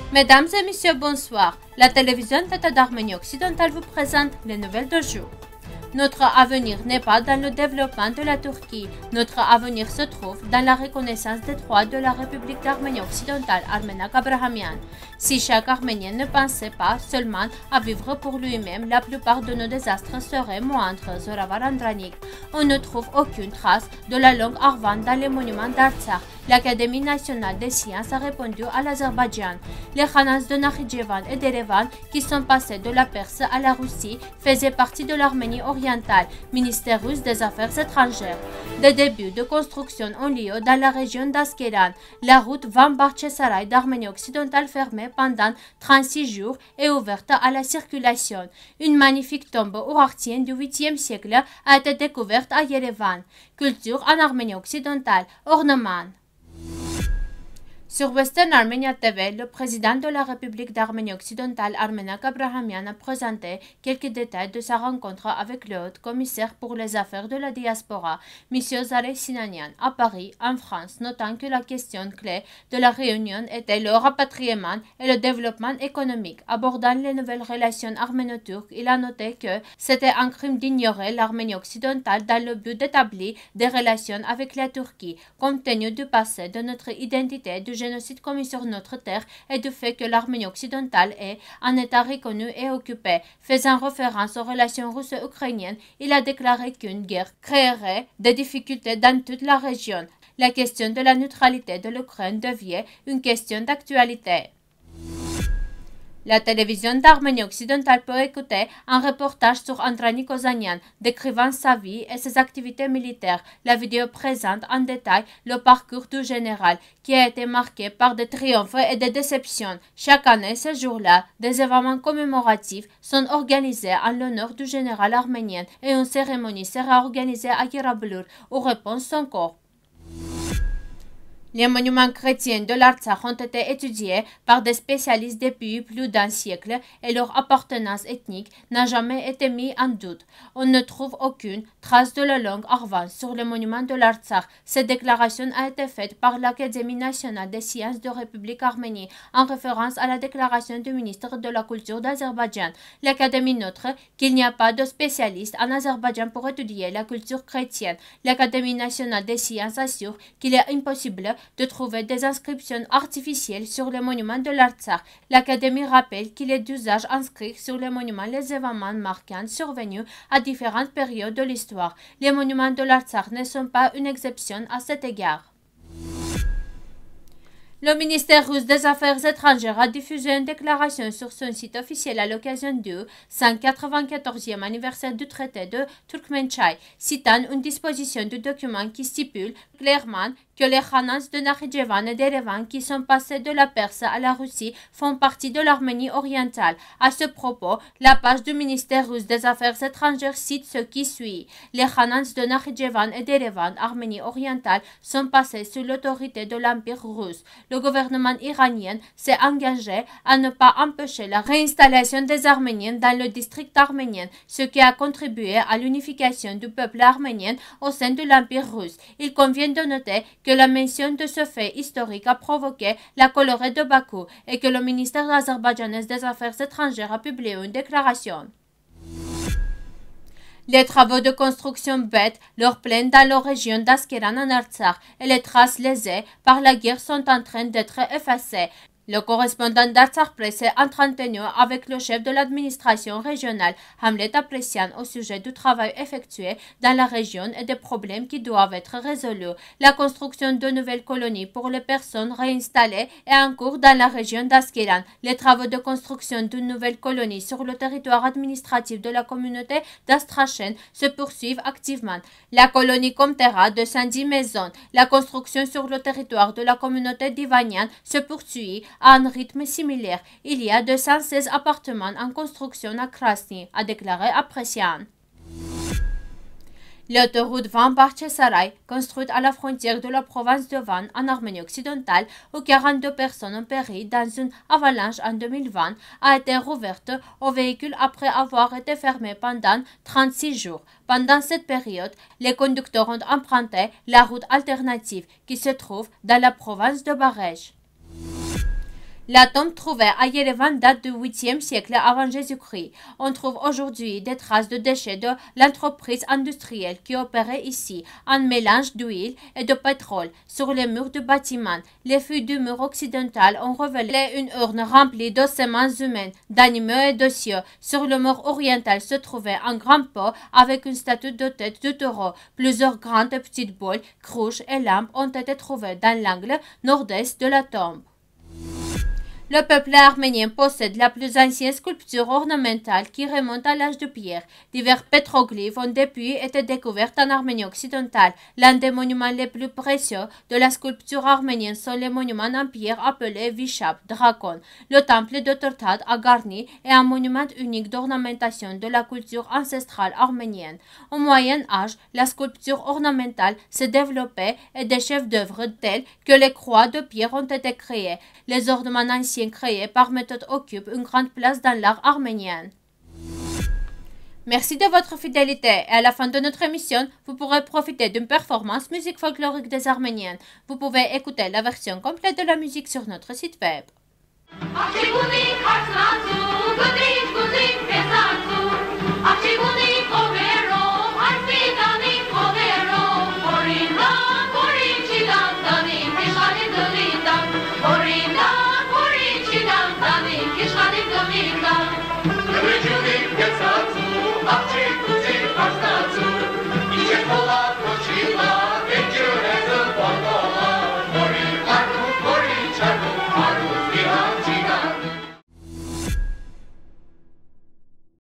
Mesdames et messieurs, bonsoir. La télévision Tata d'Arménie occidentale vous présente les nouvelles de jour. Notre avenir n'est pas dans le développement de la Turquie. Notre avenir se trouve dans la reconnaissance des droits de la République d'Arménie occidentale, Armenak Abrahamian. Si chaque Arménien ne pensait pas seulement à vivre pour lui-même, la plupart de nos désastres seraient moindres, Zoravar Andranik. On ne trouve aucune trace de la langue arvan dans les monuments d'Artsakh. L'Académie nationale des sciences a répondu à l'Azerbaïdjan. Les Khanans de Nakhitchevan et d'Erevan, qui sont passés de la Perse à la Russie, faisaient partie de l'Arménie orientale, ministère russe des Affaires étrangères. Des débuts de construction ont lieu dans la région d'Askeran. La route Van-Bahçesaray d'Arménie occidentale fermée pendant 36 jours est ouverte à la circulation. Une magnifique tombe ourartienne du 8e siècle a été découverte à Yerevan. Culture en Arménie occidentale, ornement. Sur Western Armenia TV, le président de la République d'Arménie occidentale, Armenak Abrahamian, a présenté quelques détails de sa rencontre avec le haut commissaire pour les affaires de la diaspora, M. Zareh Sinanian, à Paris, en France, notant que la question clé de la réunion était le rapatriement et le développement économique. Abordant les nouvelles relations arméno-turques, il a noté que c'était un crime d'ignorer l'Arménie occidentale dans le but d'établir des relations avec la Turquie, compte tenu du passé, de notre identité, du génocide commis sur notre terre et du fait que l'Arménie occidentale est un État reconnu et occupé. Faisant référence aux relations russo-ukrainiennes, il a déclaré qu'une guerre créerait des difficultés dans toute la région. La question de la neutralité de l'Ukraine devient une question d'actualité. La télévision d'Arménie occidentale peut écouter un reportage sur Andranik Ozanian, décrivant sa vie et ses activités militaires. La vidéo présente en détail le parcours du général, qui a été marqué par des triomphes et des déceptions. Chaque année, ce jour-là, des événements commémoratifs sont organisés en l'honneur du général arménien et une cérémonie sera organisée à Yerablur, où répond son corps. Les monuments chrétiens de l'Artsakh ont été étudiés par des spécialistes depuis plus d'un siècle et leur appartenance ethnique n'a jamais été mise en doute. On ne trouve aucune trace de la langue arvan sur les monuments de l'Artsakh. Cette déclaration a été faite par l'Académie nationale des sciences de République Arménie en référence à la déclaration du ministre de la Culture d'Azerbaïdjan. L'Académie note qu'il n'y a pas de spécialistes en Azerbaïdjan pour étudier la culture chrétienne. L'Académie nationale des sciences assure qu'il est impossible de trouver des inscriptions artificielles sur les monuments de l'Artsakh. L'Académie rappelle qu'il est d'usage inscrire sur les monuments les événements marquants survenus à différentes périodes de l'histoire. Les monuments de l'Artsakh ne sont pas une exception à cet égard. Le ministère russe des Affaires étrangères a diffusé une déclaration sur son site officiel à l'occasion du 194e anniversaire du traité de Turkmenchai, citant une disposition du document qui stipule clairement que les Khanans de Nakhitchevan et d'Erevan qui sont passés de la Perse à la Russie font partie de l'Arménie orientale. À ce propos, la page du ministère russe des Affaires étrangères cite ce qui suit. Les Khanans de Nakhitchevan et d'Erevan, Arménie orientale, sont passés sous l'autorité de l'Empire russe. Le gouvernement iranien s'est engagé à ne pas empêcher la réinstallation des Arméniens dans le district arménien, ce qui a contribué à l'unification du peuple arménien au sein de l'Empire russe. Il convient de noter que la mention de ce fait historique a provoqué la colère de Bakou et que le ministère azerbaïdjanais des Affaires étrangères a publié une déclaration. Les travaux de construction bêtent leur plein dans la région d'Askeran en Artsakh et les traces lésées par la guerre sont en train d'être effacées. Le correspondant d'Artsakh Press est entretenu avec le chef de l'administration régionale, Hamlet Apressian, au sujet du travail effectué dans la région et des problèmes qui doivent être résolus. La construction de nouvelles colonies pour les personnes réinstallées est en cours dans la région d'Askeran. Les travaux de construction d'une nouvelle colonie sur le territoire administratif de la communauté d'Astrachen se poursuivent activement. La colonie comptera 210 maisons. La construction sur le territoire de la communauté d'Ivanian se poursuit à un rythme similaire. Il y a 216 appartements en construction à Krasny, a déclaré Apressian. L'autoroute Van-Bahçesaray, construite à la frontière de la province de Van en Arménie occidentale, où 42 personnes ont péri dans une avalanche en 2020, a été rouverte aux véhicules après avoir été fermée pendant 36 jours. Pendant cette période, les conducteurs ont emprunté la route alternative qui se trouve dans la province de Barej. La tombe trouvée à Yerevan date du 8e siècle avant Jésus-Christ. On trouve aujourd'hui des traces de déchets de l'entreprise industrielle qui opérait ici, un mélange d'huile et de pétrole sur les murs du bâtiment. Les fouilles du mur occidental ont révélé une urne remplie d'ossements humains, d'animaux et de cieux. Sur le mur oriental se trouvait un grand pot avec une statue de tête de taureau. Plusieurs grandes et petites boules, cruches et lampes ont été trouvées dans l'angle nord-est de la tombe. Le peuple arménien possède la plus ancienne sculpture ornementale qui remonte à l'âge de pierre. Divers pétroglyphes ont depuis été découverts en Arménie occidentale. L'un des monuments les plus précieux de la sculpture arménienne sont les monuments en pierre appelés Vishap, Dracon. Le temple de Tortad à Garni est un monument unique d'ornementation de la culture ancestrale arménienne. Au Moyen Âge, la sculpture ornementale s'est développée et des chefs-d'œuvre tels que les croix de pierre ont été créés. Les ornements anciens créés par méthode occupent une grande place dans l'art arménien. Merci de votre fidélité et à la fin de notre émission, vous pourrez profiter d'une performance musique folklorique des Arméniennes. Vous pouvez écouter la version complète de la musique sur notre site web.